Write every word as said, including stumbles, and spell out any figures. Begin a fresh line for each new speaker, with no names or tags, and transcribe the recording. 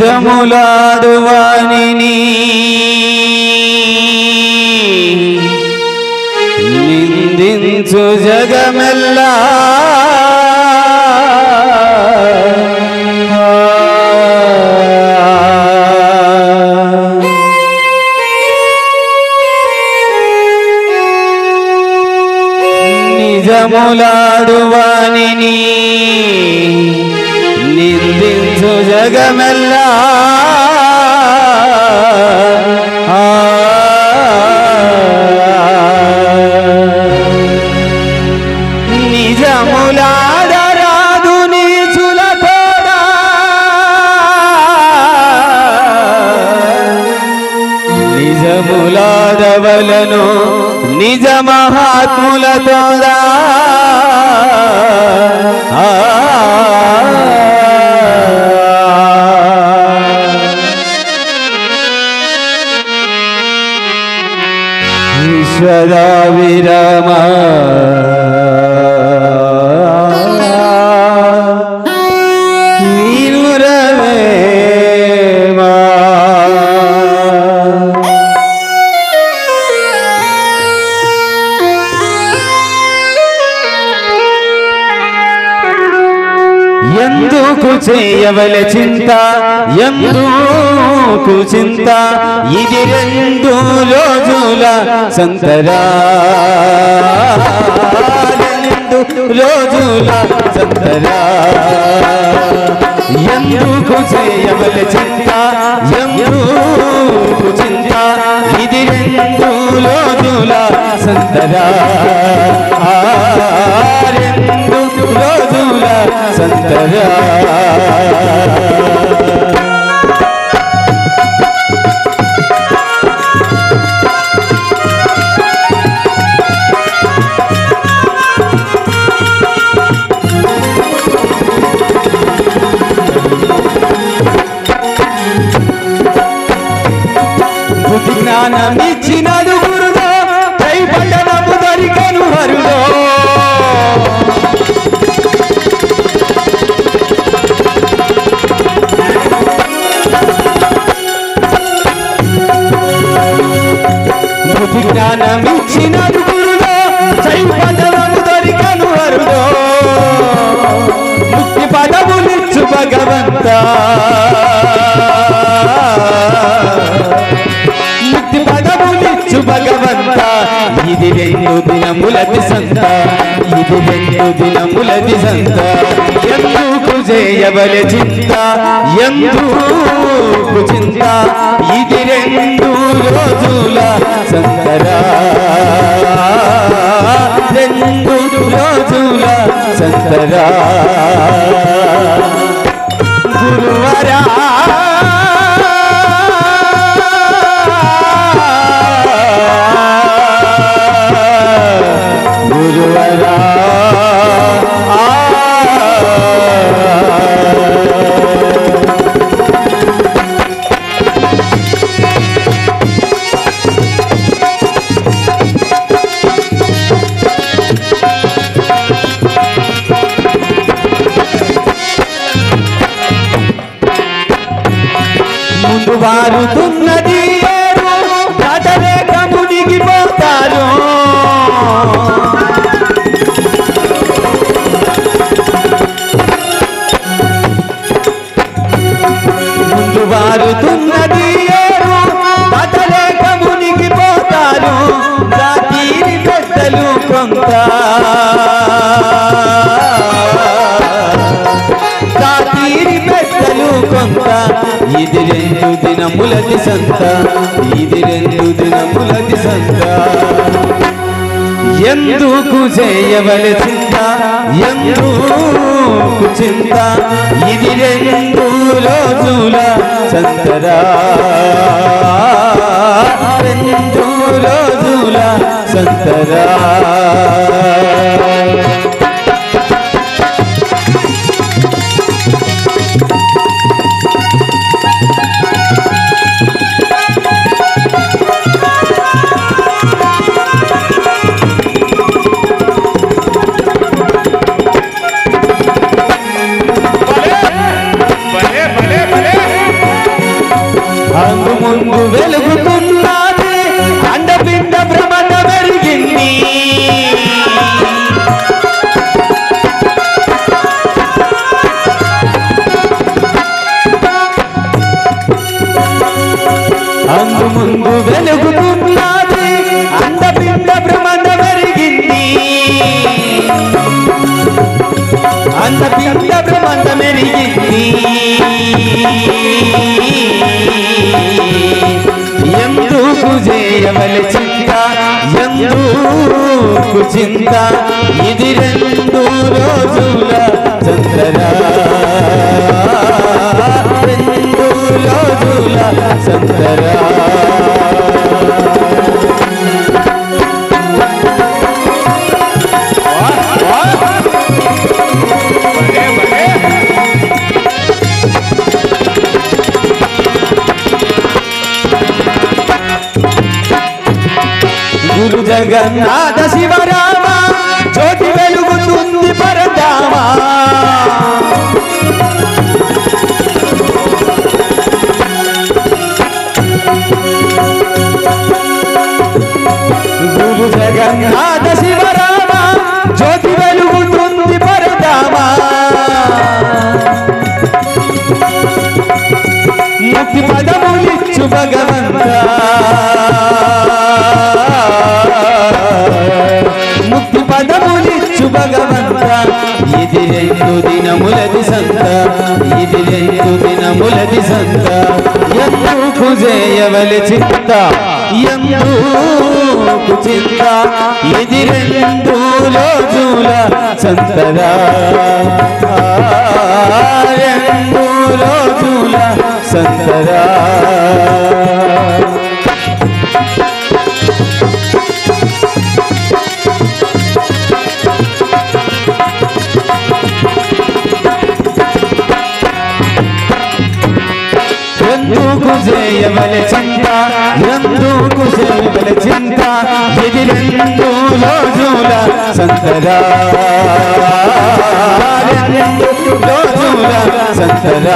నిజములాడువానిని నిందించు జగమెల్లా నిజములాడువానిని నిందించు జగమెల్లా నిజములాడరాదు నీచులతోడా నిజములాడవలను నిజ మహాత్ములతోడా ఈశ్వర విరమ ఎందుకు చేయవల చింత ఎందుకు చింత ఇది రెండు రోజుల సంతరా రెండు రోజుల సంతరా ఎందుకు చేయవల చింత ఎందుకు చింత ఇది రెండు రోజుల సంతరా రెండు రోజుల సంతరా బుద్ధి జ్ఞానమిచ్చినడు గురుదో కైపట్టనము దొరికను హరుదో బుద్ధి జ్ఞానమిచ్చినడు గురుదో కైపట్టనము దొరికను హరుదో ముక్తి పదములిచ్చు భగవంత ముక్తి పదములిచ్చు భగవంత ఇది రెండు దినములది సంత ఇది రెండు దినములది సంత ఎందుకు చేయవలె చింత ఎందుకు చింత ఇది రెండు రోజుల సంతరా రెండు రోజుల సంతరా గురువరా గురువరా ముందు వారుతున్నది ఏరు దాటలేక మునిగిపోతారు ముందు వారుతున్నది ఏరు దాటలేక మునిగిపోతారు దాటిని పెద్దలు కొంత దాటిని పెద్దలు కొంత ఇది రెండు దినములది సంత ఇది రెండు దినములది సంత ఎందుకు చేయవలె చింత ఎందుకు చింత ఇది రెండు రోజుల సంతరా రెండు రోజుల సంతరా
భలే భలే భలే
అందు ముందు వెలుగుతున్నది అండపిండ భ్రమణ పెరిగింది అందు ముందు వెలుగుతున్నది అండపిండ భ్రమణ పెరిగింది అండపిండ భ్రమణ పెరిగింది ఎందుకు చేయవలె చింత ఎందుకు చింత ఇది రెండు రోజుల చంద్రరా రెండు రోజుల చంద్రరా గురు జగన్నాథ శివరామ జ్యోతి వెలుగుతుంది పరధామ గురు జగన్నాథ శివరామ జ్యోతి వెలుగుతుంది పరధామ ముక్తి పదములిచ్చు భగవంత ముక్తి పదములిచ్చు భగవంత ఇది రెండు దినములది సంత ఇది రెండు దినములది సంత ఎందుకు చేయవలె చింత ఎందుకు చింత ఇది రెండు రోజుల సంతరా రెండు రోజుల సంతరా ఎందుకు చేయవలె చింత ఎందుకు చేయవలె చింత ఇది రెండు రోజుల సంతరా రెండు రోజుల సంతరా